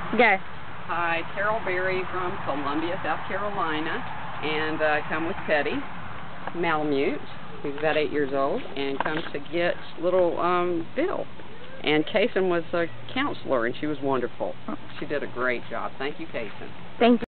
Go. Hi, Carol Berry from Columbia, South Carolina, and I come with Teddy Malamute, who's about 8 years old, and come to get little Bill. And Kaysen was a counselor, and she was wonderful. She did a great job. Thank you, Kaysen. Thank you.